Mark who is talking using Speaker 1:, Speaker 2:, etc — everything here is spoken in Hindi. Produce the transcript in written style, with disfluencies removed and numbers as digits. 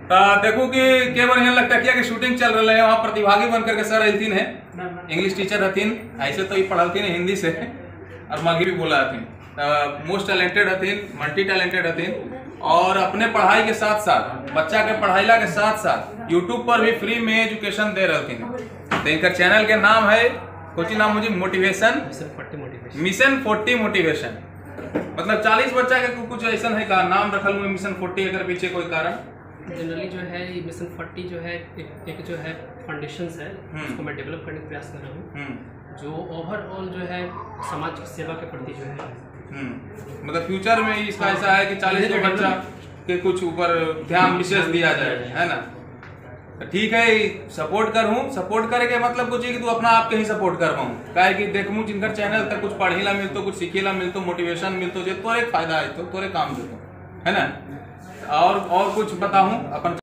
Speaker 1: देखो कि के बढ़िया लगता है कि शूटिंग चल रहा है वहाँ प्रतिभागी बन करके सर रहतीन है, इंग्लिश टीचर रहतीन, ऐसे तो ये पढ़ातीन हिंदी से और मगी भी बोला रहतीन। मोस्ट टैलेंटेड रहतीन, मल्टी टैलेंटेड रहतीन और अपने पढ़ाई के साथ साथ बच्चा के पढ़ाईला के साथ साथ यूट्यूब पर भी फ्री में एजुकेशन दे रहतीन। तो इनका चैनल के नाम है कुछ नाम मुझे मोटिवेशन मिशन 40 मोटिवेशन। मतलब 40 बच्चा के कुछ ऐसा है का नाम रखल हुए मिशन 40, अगर पीछे कोई कारण
Speaker 2: जनरली जो है ये मिशन 40 जो है एक जो है फाउंडेशंस है उसको मैं डेवलप करने का प्रयास कर रहा हूँ जो ओवरऑल जो है समाज की सेवा के प्रति जो है
Speaker 1: मतलब फ्यूचर में इसका ऐसा है कि 40 के बच्चा के कुछ ऊपर ध्यान विशेष दिया जाए, है ना। ठीक है, सपोर्ट कर हूँ, सपोर्ट करे के मतलब कुछ है कि तू अपना आप के ही सपोर्ट कर पाऊँ काहे कि देखूँ जिनकर चैनल तक कुछ पढ़ेला मिलतो, कुछ सीखेला मिलतो, मोटिवेशन मिलतो जो तोरे फायदा है तो तोरे काम देतो, है ना। और कुछ बताऊँ अपन